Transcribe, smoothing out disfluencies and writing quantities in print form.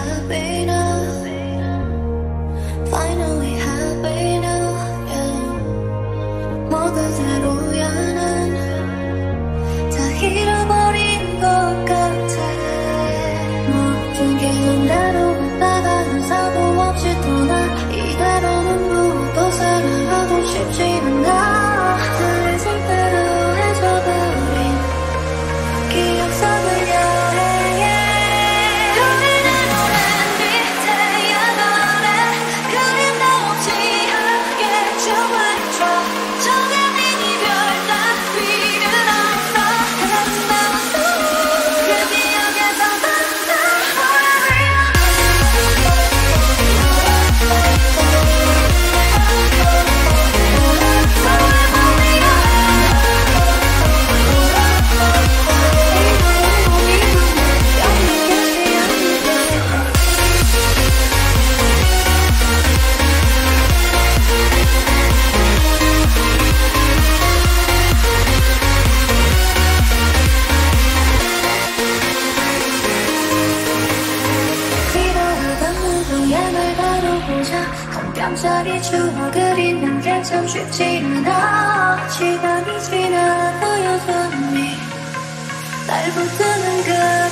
happy now. Finally happy now, yeah. 뭐 그대로야 난 다 잃어버린 것 같아. 모든 게 너나로 나가는 사고 없이 떠나. 이대로는 누구도 사랑하고 싶지는 않아. 나의 손대로 해줘버린 기억 속을 여행해. 우리는 오랜 빛에 야간에 그림도 없이 함께 춤을 춰. 정해진 이별 따위는 없어. 하나는 남았어. 그 기억에서 만나 한 깜짝이 추억을 잊는 게 참 쉽지 않아. 시간이 지나도 여전히 날 붙드는 그